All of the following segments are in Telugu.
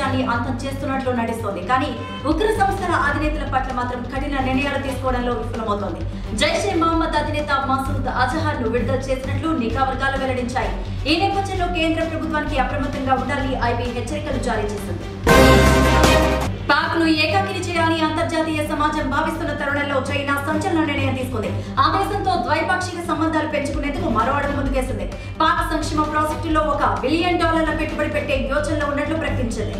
దేశాన్ని అంతం చేస్తున్నట్లు నటిస్తోంది. కానీ ఉగ్ర సంస్థల అధినేతల పట్ల మాత్రం కఠిన నిర్ణయాలు తీసుకోవడంలో విఫలమవుతోంది. జైషే మహమ్మద్ అధినేత మసూద్ అజహర్ ను విడుదల చేసినట్లు నిఘా వర్గాలు వెల్లడించాయి. ఈ నేపథ్యంలో కేంద్ర ప్రభుత్వానికి అప్రమత్తంగా ఉండాలని ఐబీ హెచ్చరికలు జారీ చేసింది. పాక్ ను ఏకాకిని చేయాలని అంతర్జాతీయ సమాజం భావిస్తున్న తరుణంలో చైనా సంచలన నిర్ణయం తీసుకుంది. ఆ దేశంతో ద్వైపాక్షిక సంబంధాలు పెంచుకునేందుకు మరో అడుగు ముందుకేసింది. పాక్ సంక్షేమ ప్రాజెక్టులో $1 బిలియన్ పెట్టుబడి పెట్టే యోచనలో ఉన్నట్లు ప్రకటించింది.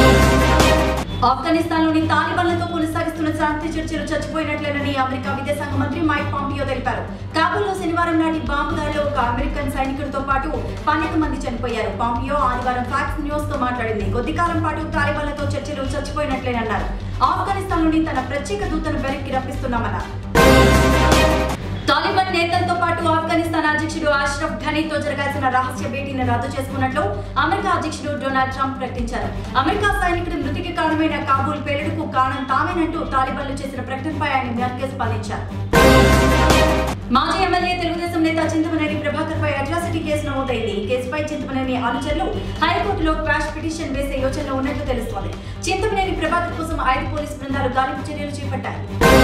ఆఫ్ఘనిస్తాన్ లోని తాలిబాన్లతో కొనసాగిస్తున్న శాంతి చర్చలు చచ్చిపోయినట్లేనని అమెరికా విదేశాంగ మంత్రి మైక్ పాంపియో తెలిపారు. కాబూల్లో శనివారం నాటి బాంబు దాడిలో ఒక అమెరికన్ సైనికుడితో పాటు 12 మంది చనిపోయారు. పాంపియో ఆదివారం ఫాక్స్ న్యూస్ తో మాట్లాడింది. కొద్ది కాలం పాటు తాలిబాన్లతో చర్చలు చచ్చిపోయినట్లేనన్నారు. ఆఫ్ఘనిస్తాన్ లోని తన ప్రత్యేక దూతను వెనక్కి రప్పిస్తున్నామన్నారు. తాలిబాన్ నేతలతో పాటు ఆఫ్ఘనిస్తాన్ అధ్యక్షుడు అష్రఫ్ ఘనీతో జరగాల్సిన రహస్య భేటీని రద్దు చేసుకున్నట్లు అమెరికా అధ్యక్షుడు డొనాల్డ్ ట్రంప్ ప్రకటించారు. అమెరికా సైనికుడి మృతికి కారణమైన కాబూల్ పేలుడుకు కారణం తామేనంటూ తాలిబాన్లు చేసిన ప్రకటనపై ఆయన వెనక్కి స్పందించారు. మాజీ ఎమ్మెల్యే తెలుగుదేశం నేత చింతమనేని ప్రభాకర్ పై అట్రాసిటీ కేసు నమోదైంది. ఈ కేసుపై చింతమనేని అనుచరులు హైకోర్టులో క్వాష్ పిటిషన్ వేసే యోచనలో ఉన్నట్లు తెలుస్తోంది. చింతమనేని ప్రభాకర్ కోసం 5 పోలీసు బృందాలు గాలింపు చర్యలు చేపట్టాయి.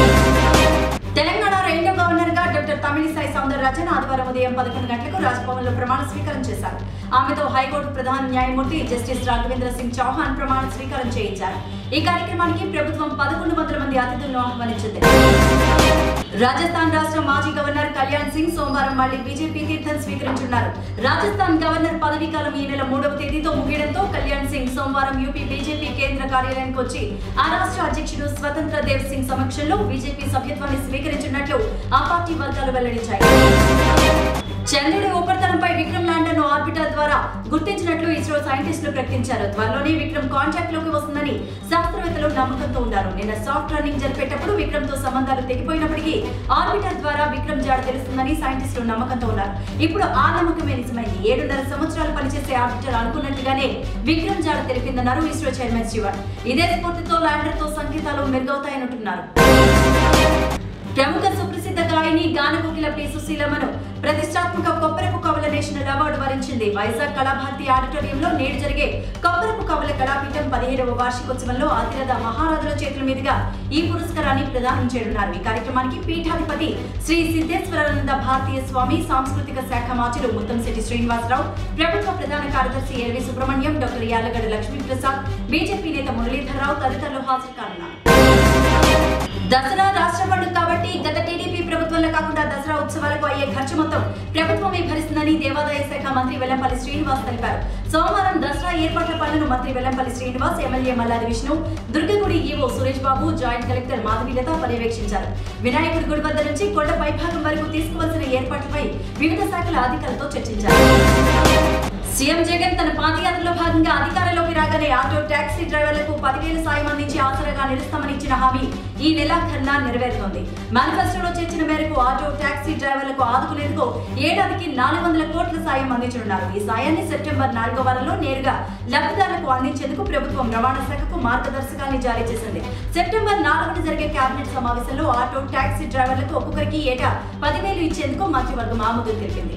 తెలంగాణ 2వ గవర్నర్ గా డాక్టర్ తమిళిసై సౌందరరాజన్ ఆదివారం ఉదయం 11 గంటలకు రాజ్భవన్ లో ప్రమాణ స్వీకారం చేశారు. ఆమెతో హైకోర్టు ప్రధాన న్యాయమూర్తి జస్టిస్ రాఘవేంద్ర సింగ్ చౌహాన్ ప్రమాణ స్వీకారం చేయించారు. ఈ కార్యక్రమానికి ప్రభుత్వం 1100 మంది అతిథులను ఆహ్వానించింది. రాజస్థాన్ రాష్ట్ర మాజీ గవర్నర్ కళ్యాణ్ సింగ్ సోమవారం మళ్లీ బీజేపీ తీర్థం స్వీకరించున్నారు. రాజస్థాన్ గవర్నర్ పదవీకాలం ఈ నెల 3వ తేదీతో ముగియడంతో కళ్యాణ్ సింగ్ సోమవారం యూపీ బీజేపీ కేంద్ర కార్యాలయానికి వచ్చి ఆ రాష్ట్ర అధ్యక్షుడు స్వతంత్ర దేవ్ సింగ్ సమక్షంలో బీజేపీ సభ్యత్వాన్ని స్వీకరించినట్లు ఆ పార్టీ వర్గాలు వెల్లడించాయి. చంద్రుడి ఉపరితలంపై విక్రమ్ ల్యాండర్ ను ఆర్బిటర్ ద్వారా గుర్తించినట్లు ఇస్రో సైంటిస్టులు ప్రకటించారు. త్వరలోనే విక్రమ్ కాంటాక్ట్ లోకి వస్తుందని శాస్త్రవేత్తలు నమ్మకంతో ఉన్నారు. నిన్న సాఫ్ట్ రన్నింగ్ జరిపేటప్పుడు విక్రమ్ తో సంబంధాలు తెగిపోయినప్పటికీ ఆర్బిటర్ ద్వారా విక్రమ్ జాడ తెలుస్తుందని సైంటిస్టులు నమ్మకంతో ఉన్నారు. ఇప్పుడు ఆ నమ్మకమే నిజమైంది. 7.5 సంవత్సరాలు పనిచేసే ఆర్బిటర్ అనుకున్నట్లుగానే విక్రమ్ జాడ తెలిపిందన్నారు ఇస్రో చైర్మన్ శివన్. ఇదే స్ఫూర్తితో ల్యాండర్ తో సంకేతాలు మెరుగవుతాయనుకుంటున్నారు. ప్రముఖ సుప్రసిద్ధ గాయని గానకోకిల పి సుశీలమ్మను ప్రతిష్టాత్మక కొప్పరపు కవుల నేషనల్ అవార్డు వరించింది. వైజాగ్ కళాభారతి ఆడిటోరియంలో నేడు జరిగే కొప్పరపు కవుల కళాపీఠం 17వ వార్షికోత్సవంలో అతిరథ మహారాజుల చేతుల మీదుగా ఈ పురస్కారాన్ని ప్రదానం చేయనున్నారు. ఈ కార్యక్రమానికి పీఠాధిపతి శ్రీ సిద్ధేశ్వరానంద భారతీయ స్వామి, సాంస్కృతిక శాఖ మాచులు ముత్తంశెట్టి శ్రీనివాసరావు, ప్రభుత్వ ప్రధాన కార్యదర్శి LV Subrahmanyam, doctor Yalagadda Lakshmiprasad, BJP నేత మురళీధర్రావు తదితరులు హాజరు కానున్నారు. దసరా రాష్ట్ర పండుగ కాబట్టి గత టీడీపీ ప్రభుత్వంలో కాకుండా దసరా ఉత్సవాలకు అయ్యే ఖర్చు మొత్తం ప్రభుత్వమే భరిస్తుందని దేవాదాయ శాఖ మంత్రి వెల్లంపల్లి శ్రీనివాస్ తెలిపారు. సోమవారం దసరా ఏర్పాట్ల పనులను మంత్రి వెల్లంపల్లి శ్రీనివాస్, ఎమ్మెల్యే మల్లాది విష్ణు, దుర్గగుడి EO Suresh Babu, joint collector Madhavilatha పర్యవేక్షించారు. వినాయకుడి గుడి వద్ద నుంచి కొండ పైభాగం వరకు తీసుకోవాల్సిన ఏర్పాట్లపై వివిధ శాఖల అధికారులతో చర్చించారు. సీఎం జగన్ తన పాదయాత్రలో భాగంగా అధికారంలోకి రాగానే ఆటో టాక్సీ డ్రైవర్లకు 10,000 సాయం అందించి ఆసరాగా నిలుస్తామని ఇచ్చిన హామీ ఈ నెలాఖరున నెరవేరుతోంది. మేనిఫెస్టోలో చేర్చిన మేరకు ఆటో టాక్సీ డ్రైవర్లకు ఆదుకునేందుకు ఏడాదికి 400 కోట్ల సాయం అందించనున్నారు. ఈ సాయాన్ని సెప్టెంబర్ 4వ వారంలో నేరుగా లబ్ధిదారులకు అందించేందుకు ప్రభుత్వం రవాణా శాఖకు మార్గదర్శకాల్ని జారీ చేసింది. సెప్టెంబర్ 4న జరిగే కేబినెట్ సమావేశంలో ఆటో టాక్సీ డ్రైవర్లకు ఒక్కొక్కరికి ఏటా 10,000 ఇచ్చేందుకు మంత్రివర్గం ఆమోదం తెలిపింది.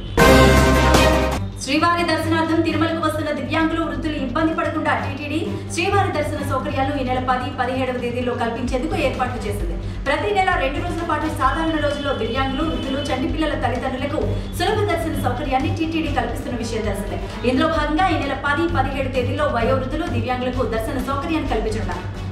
శ్రీవారి దర్శనార్థం తిరుమలకు వస్తున్న దివ్యాంగులు, వృద్ధులు ఇబ్బంది పడకుండా టీటీడీ శ్రీవారి దర్శన సౌకర్యాలను ఈ నెల 10, 17వ తేదీల్లో కల్పించేందుకు ఏర్పాట్లు చేసింది. ప్రతి నెల 2 రోజుల పాటు సాధారణ రోజుల్లో దివ్యాంగులు, వృద్ధులు, చంటి పిల్లల తల్లిదండ్రులకు సులభ దర్శన సౌకర్యాన్ని టీటీడీ కల్పిస్తున్న విషయం తెలిసిందే. ఇందులో భాగంగా ఈ నెల 10, 17 తేదీల్లో వయోవృద్ధులు, దివ్యాంగులకు దర్శన సౌకర్యాన్ని కల్పించనున్నారు.